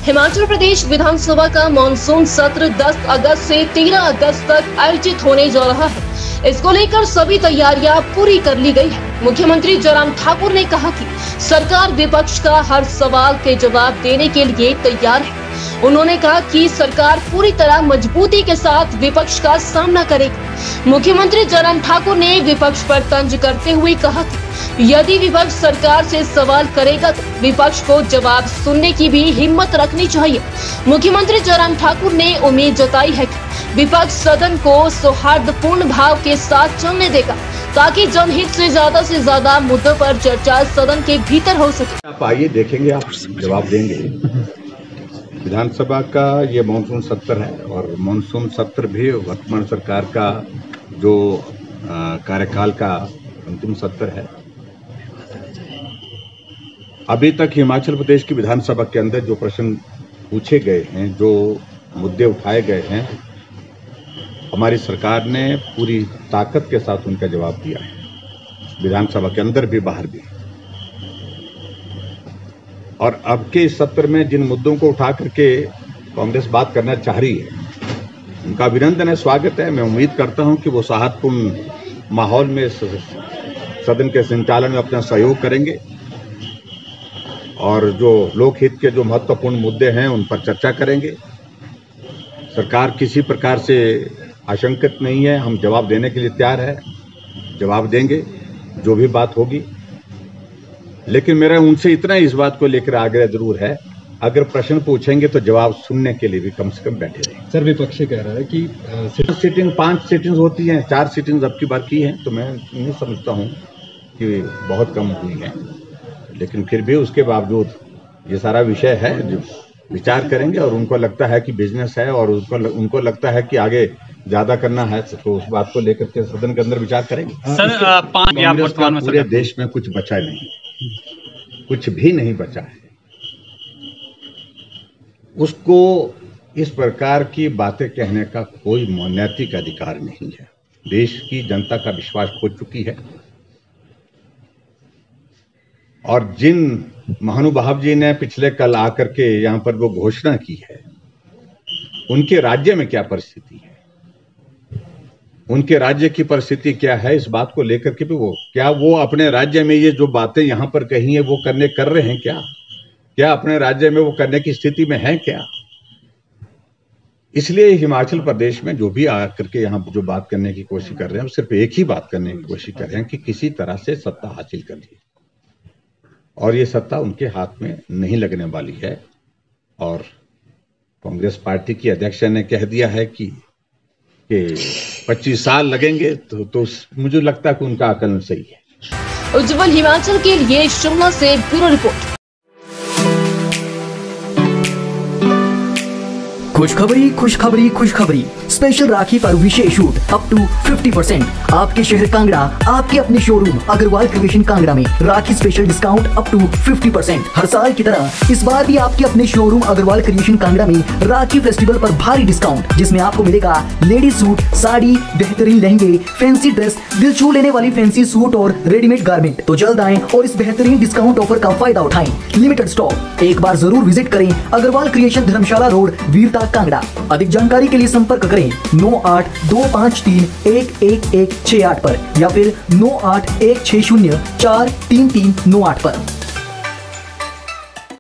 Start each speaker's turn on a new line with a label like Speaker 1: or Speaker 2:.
Speaker 1: हिमाचल प्रदेश विधानसभा का मॉनसून सत्र 10 अगस्त से 13 अगस्त तक आयोजित होने जा रहा है। इसको लेकर सभी तैयारियां पूरी कर ली गई है। मुख्यमंत्री जयराम ठाकुर ने कहा कि सरकार विपक्ष का हर सवाल के जवाब देने के लिए तैयार है। उन्होंने कहा कि सरकार पूरी तरह मजबूती के साथ विपक्ष का सामना करेगी। मुख्यमंत्री जयराम ठाकुर ने विपक्ष पर तंज करते हुए कहा कि यदि विपक्ष सरकार से सवाल करेगा तो विपक्ष को जवाब सुनने की भी हिम्मत रखनी चाहिए। मुख्यमंत्री जयराम ठाकुर ने उम्मीद जताई है कि विपक्ष सदन को सौहार्दपूर्ण भाव के साथ चलने देगा ताकि जनहित से ज्यादा मुद्दों पर चर्चा सदन के भीतर हो सके।
Speaker 2: आप आइए, देखेंगे, आप जवाब देंगे। विधानसभा का ये मानसून सत्र है और मानसून सत्र भी वर्तमान सरकार का जो कार्यकाल का अंतिम सत्र है। अभी तक हिमाचल प्रदेश की विधानसभा के अंदर जो प्रश्न पूछे गए हैं, जो मुद्दे उठाए गए हैं, हमारी सरकार ने पूरी ताकत के साथ उनका जवाब दिया है, विधानसभा के अंदर भी बाहर भी। और अब के इस सत्र में जिन मुद्दों को उठा करके कांग्रेस बात करना चाह रही है, उनका अभिनंदन है, स्वागत है। मैं उम्मीद करता हूं कि वो सौहार्दपूर्ण माहौल में सदन के संचालन में अपना सहयोग करेंगे और जो लोकहित के जो महत्वपूर्ण मुद्दे हैं उन पर चर्चा करेंगे। सरकार किसी प्रकार से आशंकित नहीं है, हम जवाब देने के लिए तैयार है, जवाब देंगे जो भी बात होगी। लेकिन मेरा उनसे इतना इस बात को लेकर आग्रह जरूर है, अगर प्रश्न पूछेंगे तो जवाब सुनने के लिए भी कम से कम बैठे रहें।
Speaker 3: सर, विपक्ष कह रहा है कि
Speaker 2: सिटिंग 5 सिटिंग्स होती हैं, 4 सिटिंग्स अब की बार की हैं, तो मैं नहीं समझता हूं कि बहुत कम हुई हैं। लेकिन फिर भी उसके बावजूद ये सारा विषय है जो विचार करेंगे और उनको लगता है कि बिजनेस है और उनको लगता है कि आगे ज्यादा करना है तो उस बात को लेकर के सदन के अंदर विचार करेंगे।
Speaker 3: सर,
Speaker 2: कांग्रेस का पूरे देश में कुछ बचा नहीं, कुछ भी नहीं बचा है। उसको इस प्रकार की बातें कहने का कोई नैतिक अधिकार नहीं है। देश की जनता का विश्वास खो चुकी है और जिन महानुभाव जी ने पिछले कल आकर के यहां पर वो घोषणा की है, उनके राज्य में क्या परिस्थिति है, उनके राज्य की परिस्थिति क्या है, इस बात को लेकर के भी वो अपने राज्य में ये जो बातें यहां पर कही है वो कर रहे हैं क्या अपने राज्य में वो करने की स्थिति में है क्या? इसलिए हिमाचल प्रदेश में जो भी आकर के यहां जो बात करने की कोशिश कर रहे हैं, वो सिर्फ एक ही बात करने की कोशिश कर रहे हैं कि किसी तरह से सत्ता हासिल कर ली, और ये सत्ता उनके हाथ में नहीं लगने वाली है। और कांग्रेस पार्टी की अध्यक्ष ने कह दिया है कि 25 साल लगेंगे, तो मुझे लगता है कि उनका आकलन सही है।
Speaker 1: उज्जवल हिमाचल के लिए शिमला से ब्यूरो रिपोर्ट।
Speaker 4: खुशखबरी स्पेशल राखी पर विशेष छूट अप टू 50%। आपके शहर कांगड़ा, आपके अपने शोरूम अग्रवाल क्रिएशन कांगड़ा में Rakhi special discount up to 50%। हर साल की तरह इस बार भी आपके अपने शोरूम अग्रवाल क्रिएशन कांगड़ा में राखी फेस्टिवल पर भारी डिस्काउंट, जिसमें आपको मिलेगा लेडीज सूट, साड़ी, बेहतरीन लहंगे, फैंसी ड्रेस, दिल छू लेने वाली फैंसी सूट और रेडीमेड गारमेंट। तो जल्द आएं और इस बेहतरीन डिस्काउंट ऑफर का फायदा उठाएं। लिमिटेड स्टॉक, एक बार जरूर विजिट करें अग्रवाल क्रिएशन, धर्मशाला रोड, वीरता, कांगड़ा। अधिक जानकारी के लिए संपर्क करें 9825311168 पर या फिर 9816043398 पर।